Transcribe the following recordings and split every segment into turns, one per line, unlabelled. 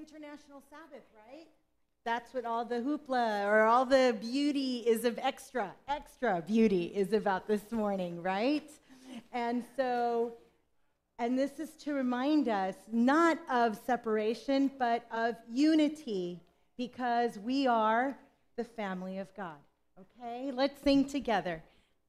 International Sabbath, right? That's what all the hoopla or all the beauty is of extra beauty is about this morning, right? And this is to remind us not of separation, but of unity, because we are the family of God. Okay, let's sing together.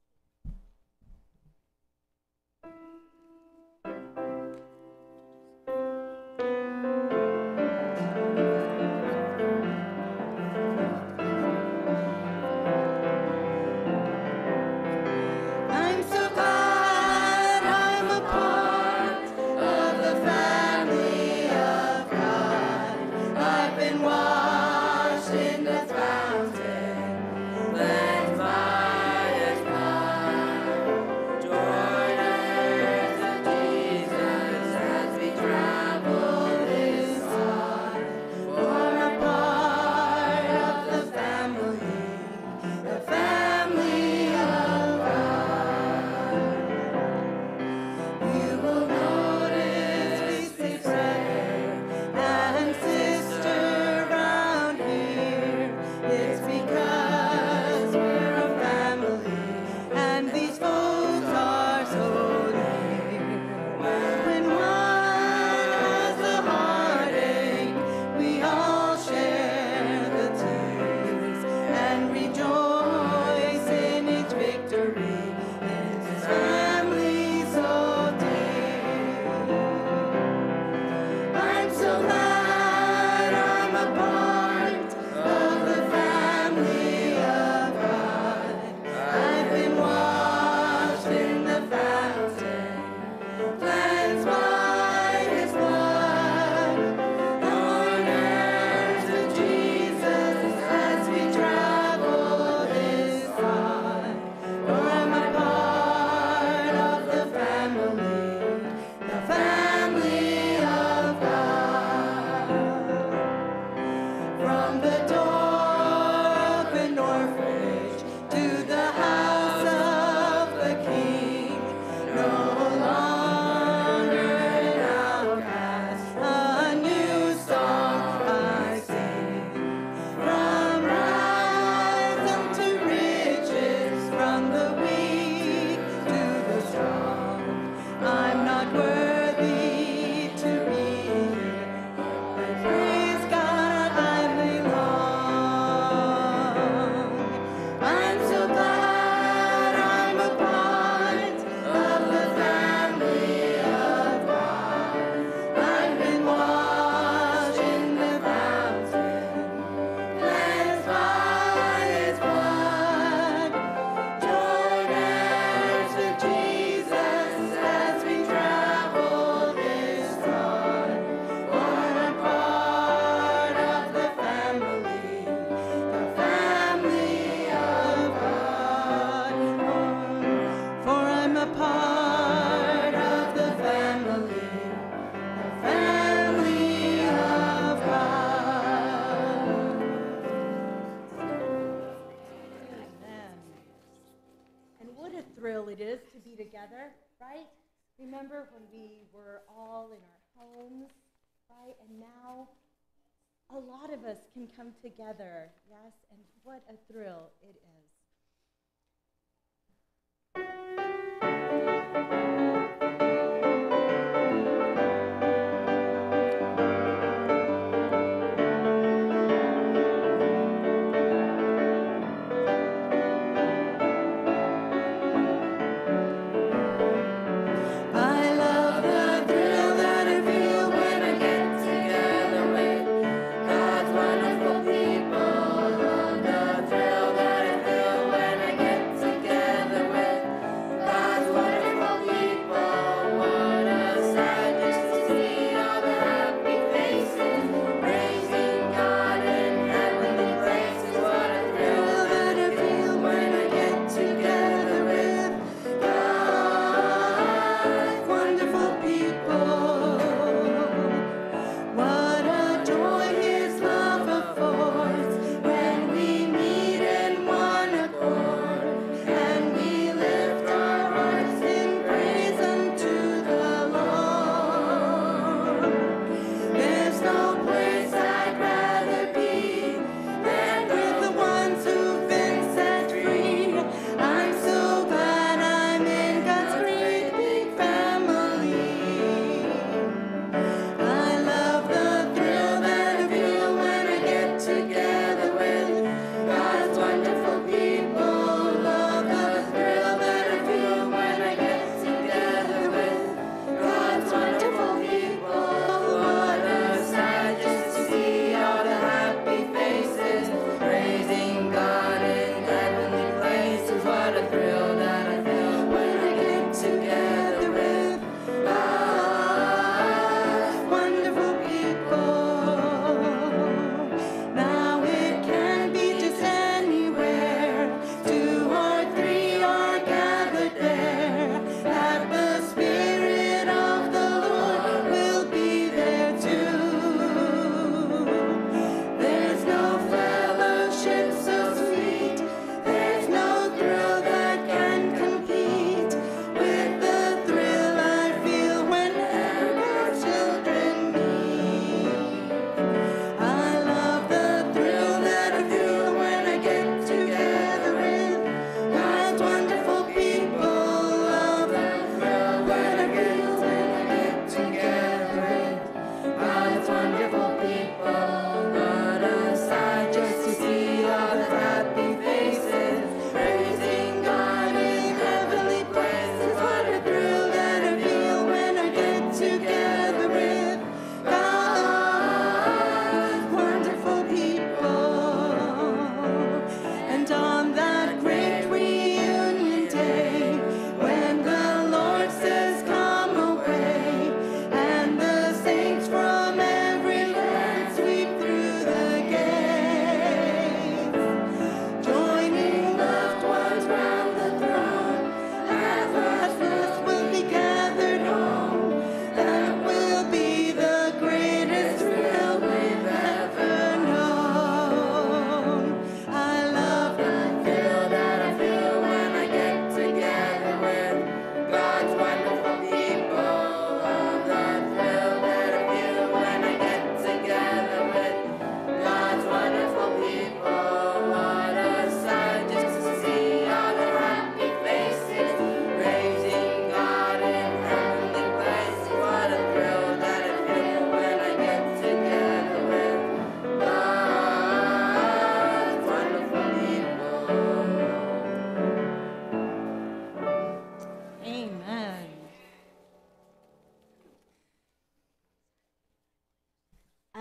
It is to be together, right? Remember when we were all in our homes, right? And now a lot of us can come together, yes? And what a thrill it is.
Wonderful people, the thrill that I feel.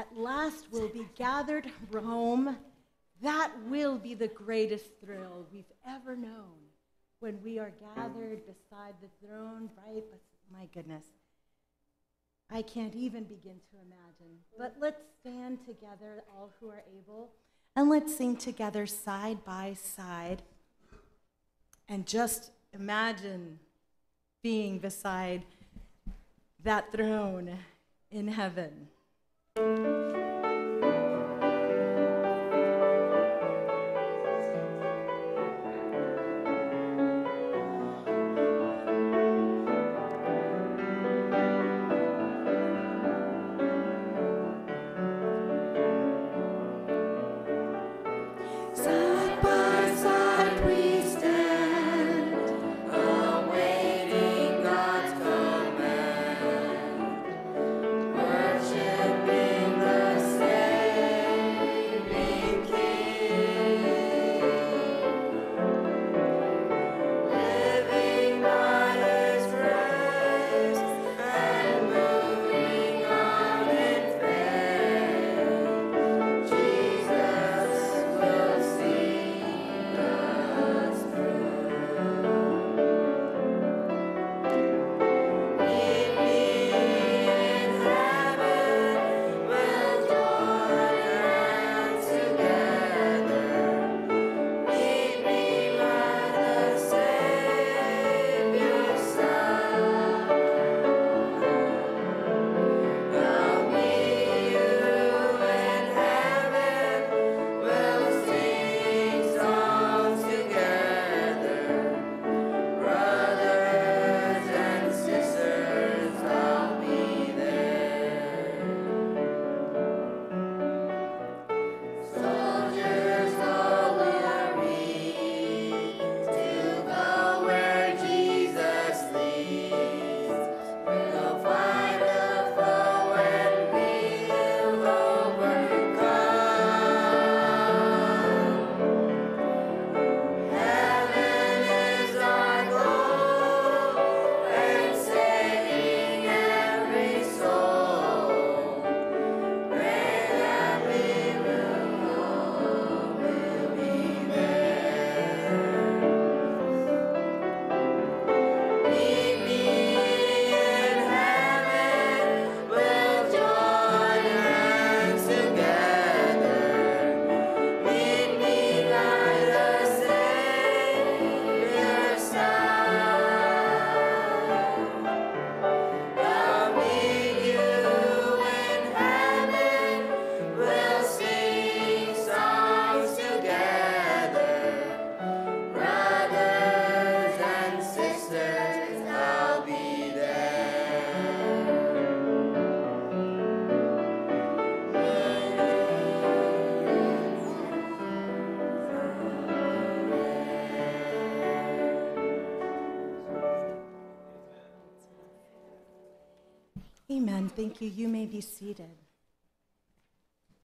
at last we'll be gathered home. That will be the greatest thrill we've ever known, when we are gathered beside the throne, right? But my goodness, I can't even begin to imagine. But let's stand together, all who are able, and let's sing together side by side. And just imagine being beside that throne in heaven. Amen. Thank you. You may be seated.